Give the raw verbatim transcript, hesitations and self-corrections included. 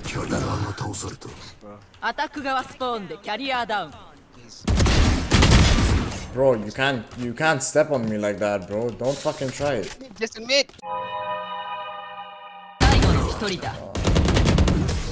アタック側スポーンでキャリアダウン。 Bro, you can't you can't step on me like that, bro. Don't fucking try it. Just admit. 最後の一人だ。